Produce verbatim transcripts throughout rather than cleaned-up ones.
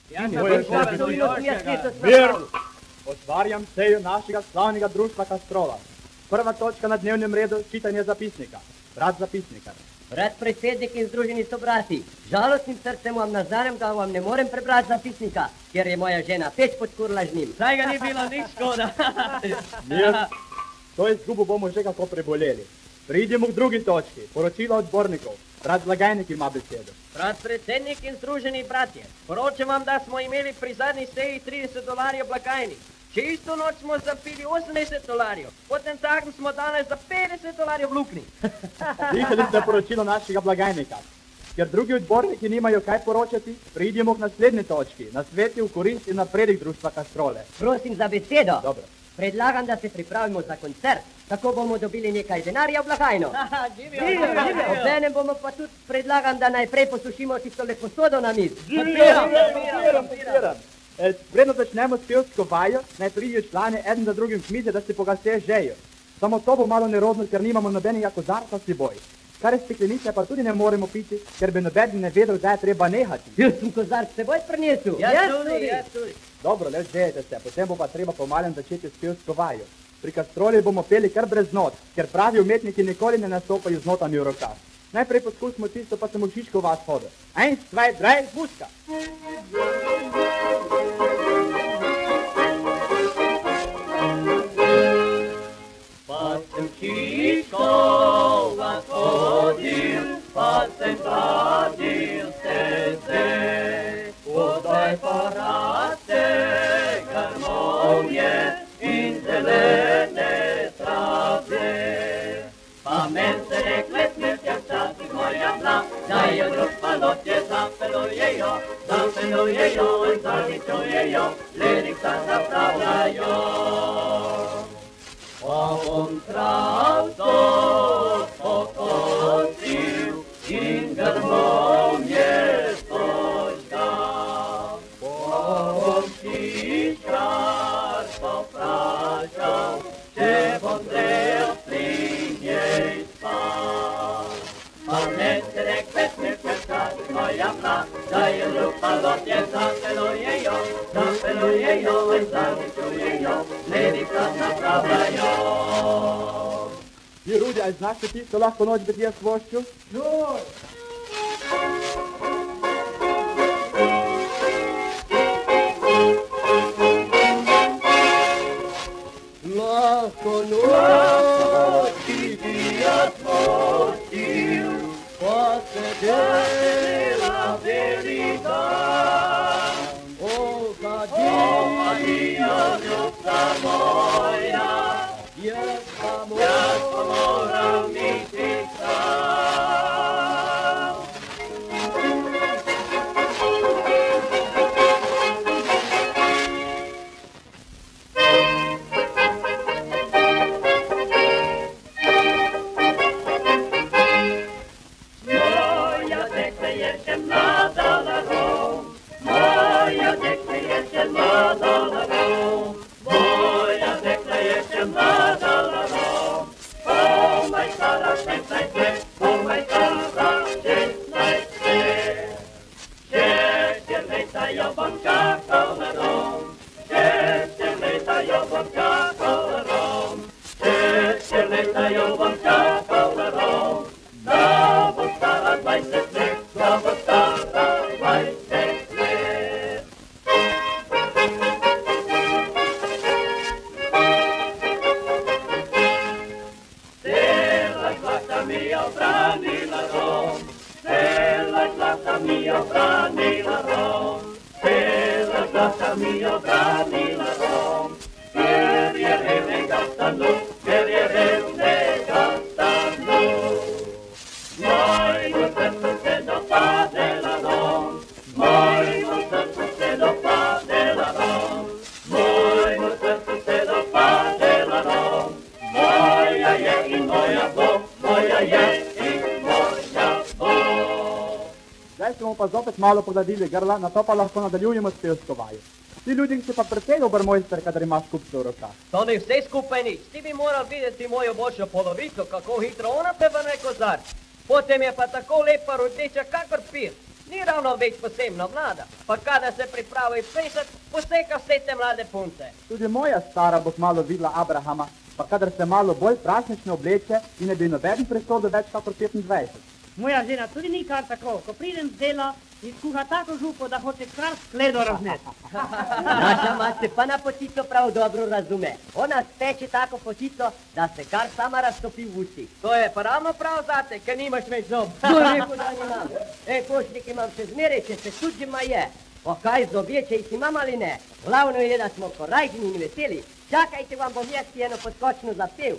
Mir! Otvarjam sejo našega slavnega društva Kastrola. Prva točka na dnevnem redu, čitanje zapisnika. Brat zapisnika. Brat predsednik in združeni sobrati, žalostnim srcem vam naznanem, da vam ne morem prebrati zapisnika, ker je moja žena peč podkurla z njim. Saj ga ni bilo nič škoda. Mir! To izgubo bomo že kako preboleli. Pridimo k drugi točki, poročilo odbornikov. Brat Blagajnik ima besedo. Brat predsednik in združeni bratje, poročam vam, da smo imeli pri zadnji seji trideset dolarjev blagajni. Čisto noč smo zapili osemdeset dolarjev, potem takem smo danes za petdeset dolarjev v luknji. Slišali ste poročilo našega blagajnika. Ker drugi odborniki nimajo kaj poročati, pridimo k naslednji točki, na sveti v korist in napredek društva Kastrole. Prosim za besedo. Dobro. Predlagam, da se pripravimo za koncert, tako bomo dobili nekaj denarja v blagajno. Obenem bomo pa tudi predlagam, da najprej posušimo tisto leposodo na miz. Podpiram, podpiram, podpiram. Predno začnemo s pevsko vajo, naj pridijo člane eden za drugim k mize, da si pogase žejo. Samo to bo malo nerodno, ker nimamo nobenega kozarca s seboj. Kar je steklenice pa tudi ne moremo piti, ker bi nobeden ne vedel, da je treba nehati. Jaz sem kozarc s seboj prinesel. Jaz tudi, jaz tudi. Dobro, le žejete se, potem bo pa treba pomalem začeti s pevsko vajo. Pri Kastroli bomo peli kar brez not, ker pravi umetniki nikoli ne nastopajo z notami v rokah. Najprej poskusimo tisto, pa sem v Šiško vas hodil. Eins, zwei, drei, muska! Pa sem Šiško vas hodil, pa sem vadil steze, podaj pa race, harmonije in zelene trave. Pa men se rekle smrtja včasih moja bila, da je društva lotje zapelujejo, zapelujejo in zavičujejo, ledik sam zapravljajo. Pa bom travco pokosil in harmonije stožgal. Pa bom šiškar poprašal, če bom del pri njej spal. Pa ne se rekle smrtja včasih moja bila, da je društva lotje zapelujejo, zapelujejo in zavičujejo, ledik sam zapravljajo. Ti, Rudi, ali znaš ti tisto lahko noč biti jaz vošču? Joj! Lahko noč biti jaz voščil, pa se dela veli dan. O, Kadija, ljubca moja, jaz pa moram biti sam. Moja dekle je še mlada larom, moja dekle je še mlada larom, moja dekle je še mlada larom, komaj stara šestnajst let, komaj stara šestnajst let. Šestje leta jo bom čakal na dom, šestje leta jo bom čakal na dom, šestje leta jo bom čakal na dom, da bo stara dvajset let, da bo stara dvajset let. Cela žlahta mi je obranila dom, cela žlahta mi je obranila dom, cela žlahta mi je obranila dom, ker je revnega stanu, ker je revnega stanu. Mojemu srcu se dopadela dom, mojemu srcu se dopadela dom, mojemu srcu se dopadela dom, moja je in moja bo, moja je in moja bo. Zdaj se bomo pa zopet malo pogladili grla, na to pa lahko nadaljujemo s pevsko vajo. Ti ljudje si pa precej dober mojster, kadar imaš kupce v rokah. To ni vse skupaj nič, ti bi moral videti mojo boljšo polovico, kako hitro ona peva neko kozarc. Potem je pa tako lepa rodeča, kakor pir. Ni ravno več posebno mlada, pa kada se pripravi pesat, poseka vse te mlade punce. Tudi moja stara bo malo videla Abrahama, pa kadar se malo bolj prašnično obleče in ne bi noben presodo več kakor petindvajset. Moja žena tudi ni kar tako, ko pridem z dela, izkuha tako župo, da hoče kar skledo razneti. Naša mat se pa na potico prav dobro razume. Ona speče tako potico, da se kar sama raztopi v usti. To je pa ravno prav zate, ker nimaš več zob. To je rekel, da nimam. E, košnik imam še zmeraj, če se suđima je. O kaj zobje, če jih imam ali ne. Glavno je, da smo korajžni in veseli. Čakajte, vam bom jaz eno poskočno zapev.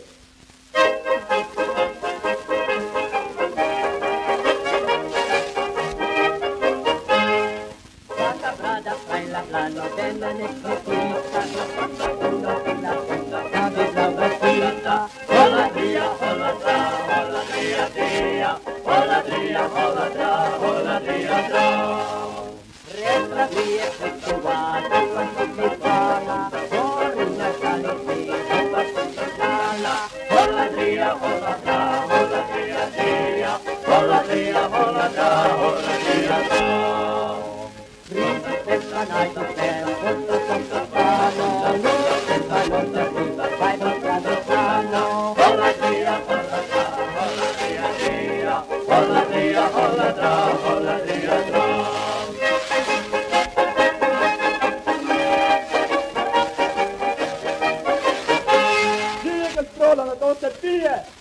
La plano della necropita, uno fila fila, cade la vestita, hola dia, hola tra, hola dia dia, hola dia, hola tra, hola dia tra. Retra dia fluctuata, quanto mi fala, orina salite, quanto mi fala, hola dia, hola tra, hola dia dia, hola dia, hola tra, hola dia tra. Questa night of there, molto sottostano, questa notte arriva, vai per strada strano. Hola dia, hola tra, hola dia dia, hola dia, hola tra, hola dia tra. Dia Kastrola, na to se pije!